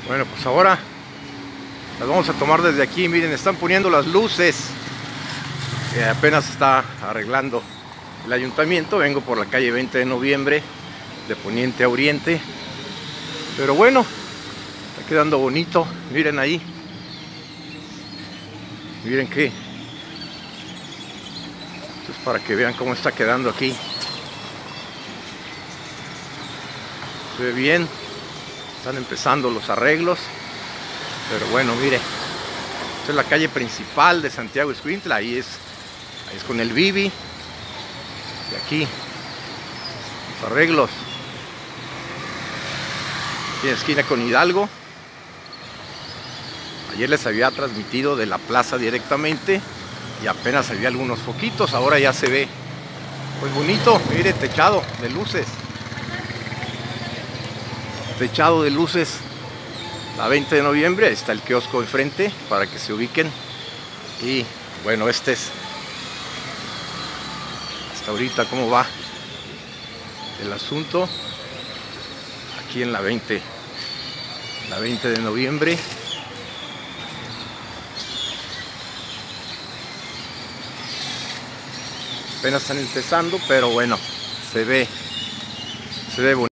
Bueno, pues ahora las vamos a tomar desde aquí. Miren, están poniendo las luces que apenas está arreglando el ayuntamiento. Vengo por la calle 20 de noviembre, de poniente a oriente. Pero bueno, está quedando bonito. Miren ahí. Miren que esto es para que vean cómo está quedando aquí. Se ve bien. Están empezando los arreglos. Pero bueno, mire. Esta es la calle principal de Santiago Ixcuintla. Ahí es con el Bibi. Y aquí los arreglos. Aquí en esquina con Hidalgo. Ayer les había transmitido de la plaza directamente y apenas había algunos foquitos. Ahora ya se ve pues bonito. Mire, techado de luces. Techado de luces. La 20 de noviembre, ahí está el kiosco enfrente para que se ubiquen. Y bueno, este es hasta ahorita cómo va el asunto aquí en la 20 de noviembre. Apenas están empezando, pero bueno, se ve bonito.